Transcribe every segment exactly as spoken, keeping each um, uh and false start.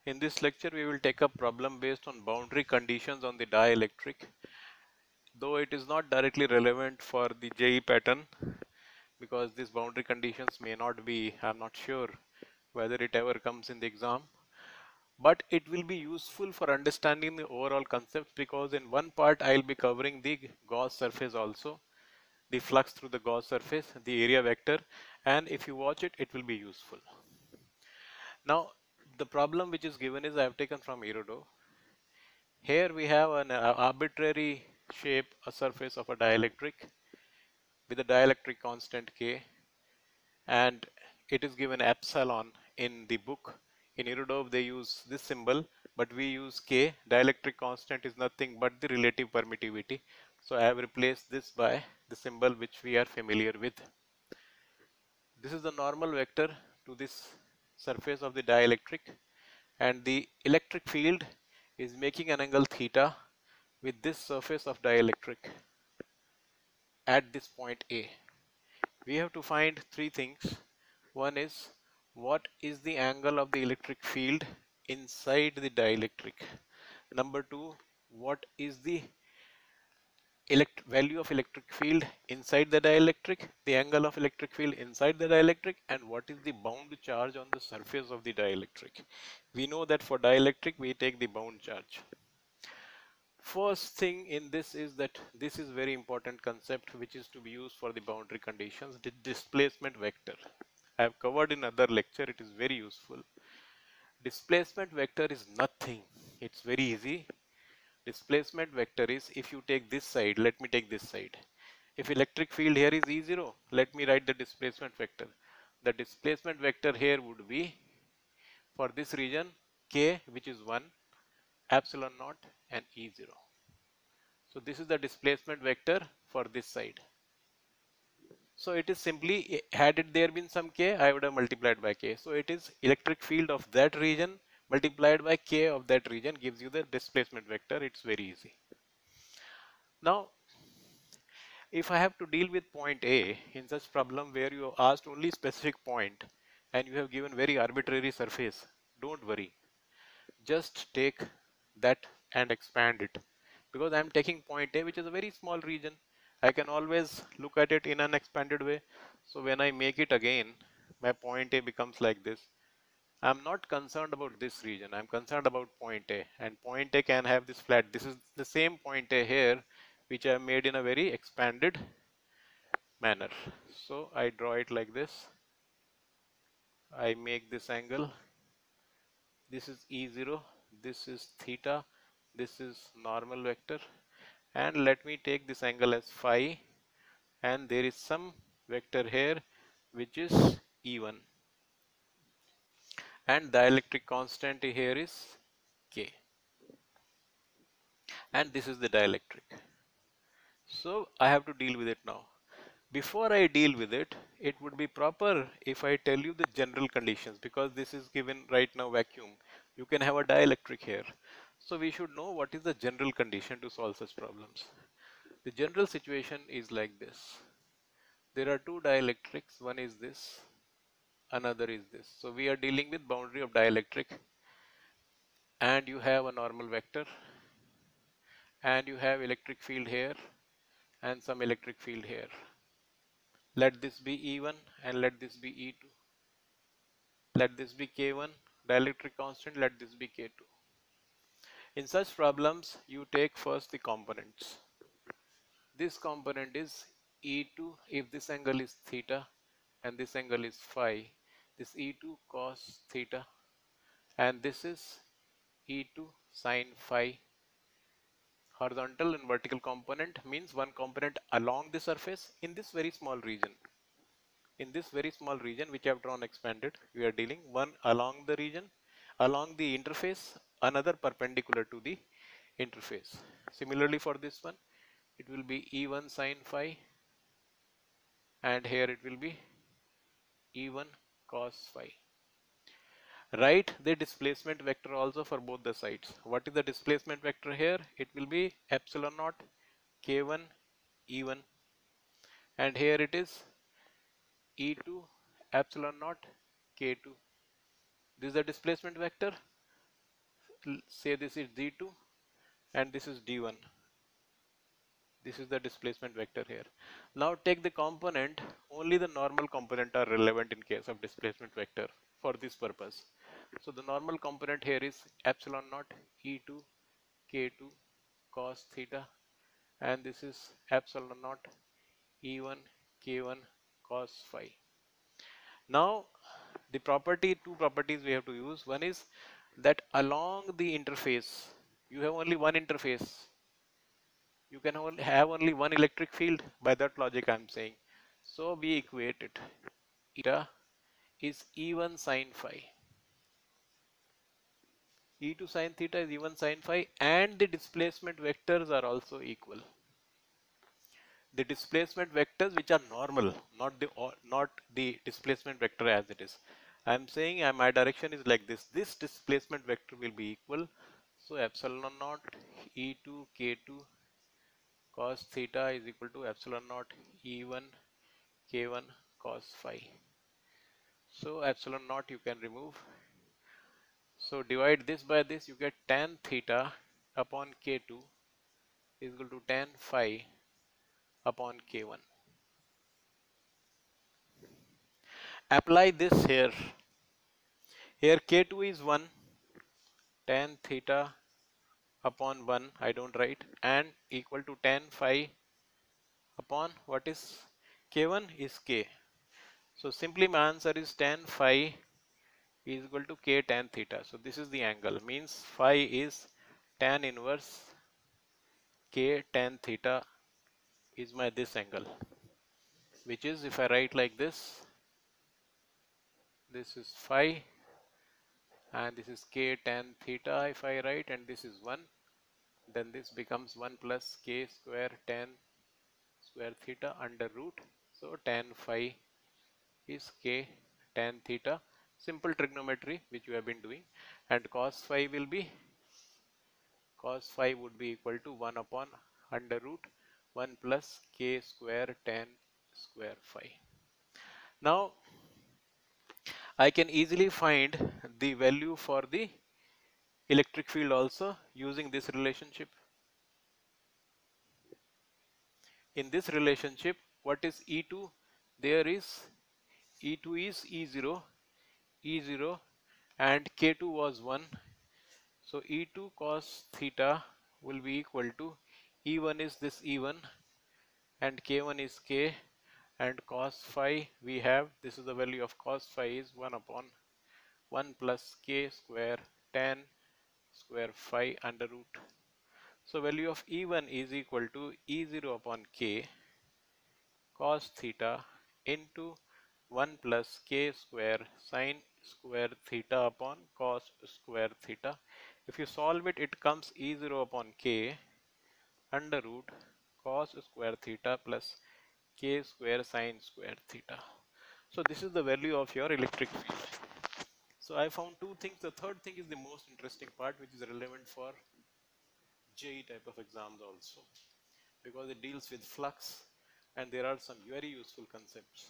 In this lecture, we will take up problem based on boundary conditions on the dielectric. Though it is not directly relevant for the J E E pattern because these boundary conditions may not be, I'm not sure whether it ever comes in the exam. But it will be useful for understanding the overall concept because in one part I'll be covering the Gauss surface also, the flux through the Gauss surface, the area vector, and if you watch it, it will be useful. Now, the problem which is given is I have taken from irodov. Here we have an uh, arbitrary shape, a surface of a dielectric with a dielectric constant K, and it is given epsilon in the book. In irodov they use this symbol, but we use K. Dielectric constant is nothing but the relative permittivity. So I have replaced this by the symbol which we are familiar with. This is the normal vector to this surface of the dielectric, and the electric field is making an angle theta with this surface of dielectric at this point A. We have to find three things. One is, what is the angle of the electric field inside the dielectric? Number two, what is the elect value of electric field inside the dielectric, the angle of electric field inside the dielectric, and what is the bound charge on the surface of the dielectric? We know that for dielectric we take the bound charge. First thing in this is that this is very important concept which is to be used for the boundary conditions, the displacement vector. I have covered in other lecture, it is very useful. Displacement vector is nothing, it's very easy. Displacement vector is, if you take this side, let me take this side. If electric field here is E zero, let me write the displacement vector. The displacement vector here would be, for this region, K, which is one, epsilon naught, and E zero. So this is the displacement vector for this side. So it is simply, had it there been some K, I would have multiplied by K. So it is electric field of that region multiplied by K of that region gives you the displacement vector. It's very easy. Now, if I have to deal with point A in such problem where you have asked only specific point and you have given very arbitrary surface, don't worry. Just take that and expand it, because I am taking point A, which is a very small region. I can always look at it in an expanded way. So when I make it again, my point A becomes like this. I'm not concerned about this region, I'm concerned about point A, and point A can have this flat. This is the same point A here which I have made in a very expanded manner. So I draw it like this. I make this angle. This is E zero, this is theta, this is normal vector, and let me take this angle as phi, and there is some vector here which is E one, and dielectric constant here is K, and this is the dielectric. So I have to deal with it now. Before I deal with it, it would be proper if I tell you the general conditions, because this is given right now vacuum. You can have a dielectric here. So we should know what is the general condition to solve such problems. The general situation is like this. There are two dielectrics, one is this, another is this. So we are dealing with boundary of dielectric, and you have a normal vector, and you have electric field here and some electric field here. Let this be E one and let this be E two. Let this be K one, dielectric constant, let this be K two. In such problems, you take first the components. This component is E two if this angle is theta and this angle is phi. This E two cos theta, and this is E two sin phi. Horizontal and vertical component means one component along the surface in this very small region. In this very small region which I have drawn expanded, we are dealing one along the region, along the interface, another perpendicular to the interface. Similarly for this one, it will be E one sin phi, and here it will be E one cos phi. Write the displacement vector also for both the sides. What is the displacement vector here? It will be epsilon naught K one E one, and here it is E two epsilon naught K two. This is the displacement vector. say this is d two and this is d one. This is the displacement vector here. Now take the component, only the normal component are relevant in case of displacement vector for this purpose. So the normal component here is epsilon naught E two K two cos theta, and this is epsilon naught E one K one cos phi. Now the property, two properties we have to use. One is that along the interface, you have only one interface. You can only have only one electric field. By that logic I am saying. So we equate it. Eta is E one sine phi. E two sine theta is E one sine phi, and the displacement vectors are also equal. The displacement vectors which are normal, not the not the displacement vector as it is. I am saying uh, my direction is like this. This displacement vector will be equal. So epsilon naught E two K two cos theta is equal to epsilon naught E one K one cos phi. So epsilon naught you can remove. So divide this by this, you get tan theta upon K two is equal to tan phi upon K one. Apply this here. Here K two is one, tan theta upon one, I don't write, and equal to tan phi upon what is K one is K. So simply my answer is tan phi is equal to K tan theta. So this is the angle, means phi is tan inverse K tan theta is my this angle, which is, if I write like this, this is phi and this is K tan theta if I write, and this is one, then this becomes one plus K square tan square theta under root. So tan phi is K tan theta, simple trigonometry which you have been doing, and cos phi will be, cos phi would be equal to one upon under root one plus K square tan square phi. Now I can easily find the value for the electric field also using this relationship. In this relationship, what is E two? There is E two is E zero, E zero, and K two was one. So E two cos theta will be equal to E one is this E one and K one is K, and cos phi we have, this is the value of cos phi is one upon one plus K square tan square phi under root. So value of E one is equal to E zero upon K cos theta into one plus K square sine square theta upon cos square theta. If you solve it, it comes E zero upon K under root cos square theta plus K square sine square theta. So this is the value of your electric field. So I found two things. The third thing is the most interesting part, which is relevant for J E E type of exams also, because it deals with flux and there are some very useful concepts.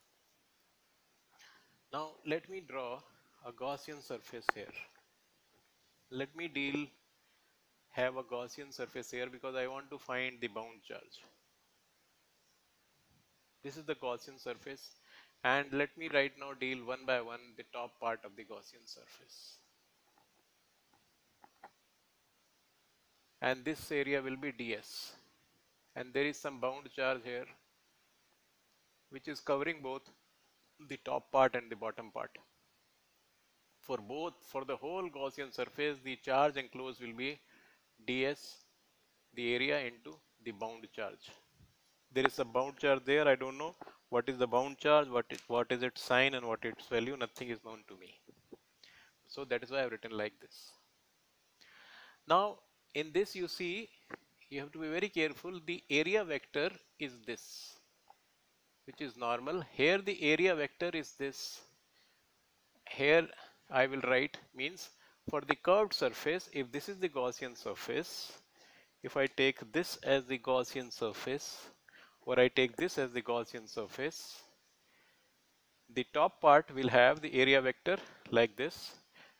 Now let me draw a Gaussian surface here. Let me deal have a Gaussian surface here because I want to find the bound charge. This is the Gaussian surface, and let me right now deal one by one the top part of the Gaussian surface. And this area will be ds, and there is some bound charge here which is covering both the top part and the bottom part. For both, for the whole Gaussian surface, the charge enclosed will be ds, the area, into the bound charge. There is a bound charge there. I don't know what is the bound charge, what is, what is its sign and what its value, nothing is known to me. So that is why I have written like this. Now in this you see, you have to be very careful. The area vector is this, which is normal. Here the area vector is this. Here I will write, means for the curved surface, if this is the Gaussian surface, if I take this as the Gaussian surface, or I take this as the Gaussian surface, the top part will have the area vector like this,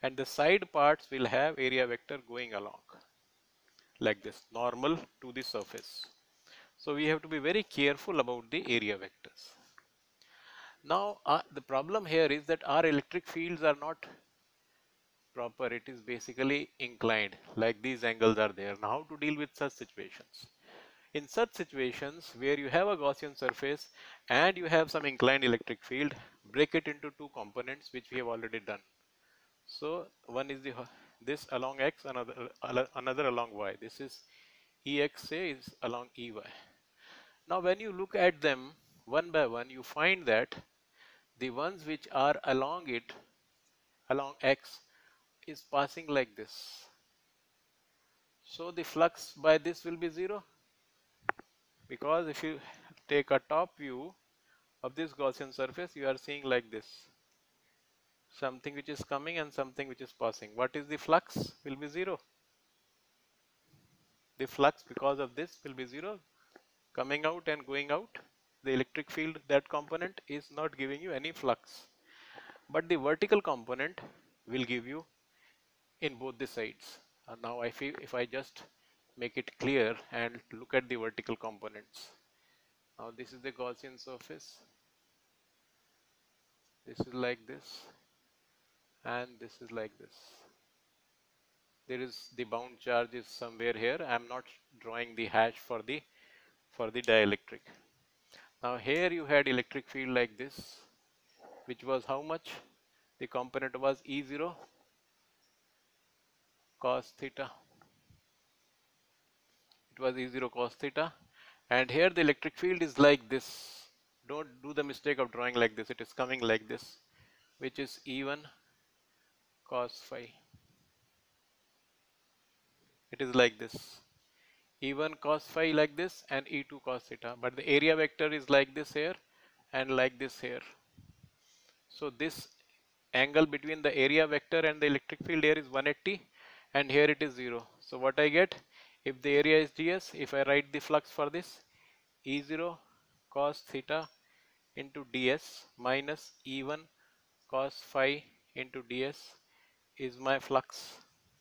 and the side parts will have area vector going along like this, normal to the surface. So we have to be very careful about the area vectors. Now uh, the problem here is that our electric fields are not proper, it is basically inclined, like these angles are there. Now how to deal with such situations? In such situations where you have a Gaussian surface and you have some inclined electric field, break it into two components, which we have already done. So one is the this along x, another another along y. This is Ex, say, is along Ey. Now when you look at them one by one, you find that the ones which are along it, along x, is passing like this. So the flux by this will be zero, because if you take a top view of this Gaussian surface, you are seeing like this, something which is coming and something which is passing. What is the flux? Will be zero. The flux because of this will be zero, coming out and going out. The electric field, that component, is not giving you any flux, but the vertical component will give you in both the sides. And now I feel if I just make it clear and look at the vertical components. Now this is the Gaussian surface, this is like this, and this is like this. There is the bound charge is somewhere here. I am not drawing the hash for the for the dielectric. Now here you had electric field like this, which was how much? The component was E zero cos theta. It was E zero cos theta, and here the electric field is like this. Don't do the mistake of drawing like this. It is coming like this, which is E one cos phi. It is like this, E one cos phi like this and E two cos theta, but the area vector is like this here and like this here. So this angle between the area vector and the electric field here is one eighty, and here it is zero. So what I get, if the area is ds, if I write the flux for this, E zero cos theta into ds minus E one cos phi into ds is my flux.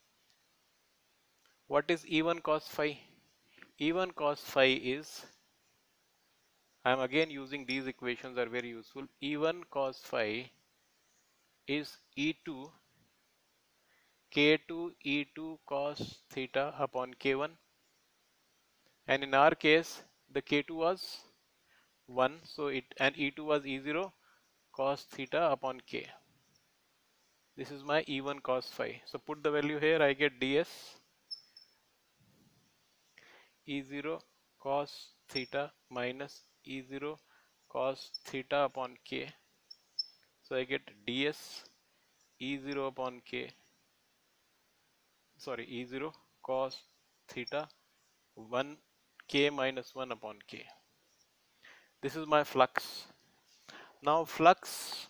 What is E one cos phi? E one cos phi is, I am again using these equations are very useful. E one cos phi is E two K two E two cos theta upon K one, and in our case the K two was one, so it and E two was E zero cos theta upon K. This is my E one cos phi. So put the value here, I get ds E zero cos theta minus E zero cos theta upon K. So I get ds E zero upon K, sorry, E zero cos theta one K minus one upon K. This is my flux. Now flux,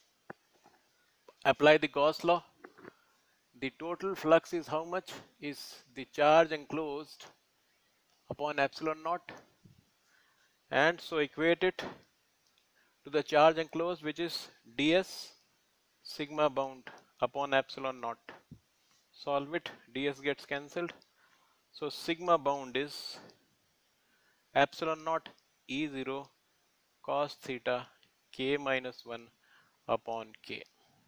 apply the Gauss law. The total flux is how much? Is the charge enclosed upon epsilon naught, and so equate it to the charge enclosed, which is ds sigma bound upon epsilon naught. Solve it, ds gets cancelled. So sigma bound is epsilon naught E zero cos theta K minus one upon K.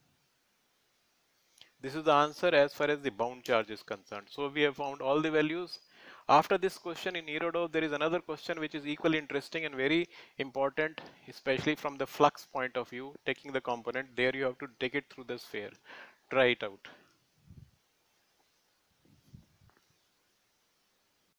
This is the answer as far as the bound charge is concerned. So we have found all the values. After this question in irodov, there is another question which is equally interesting and very important, especially from the flux point of view, taking the component. There you have to take it through the sphere. Try it out.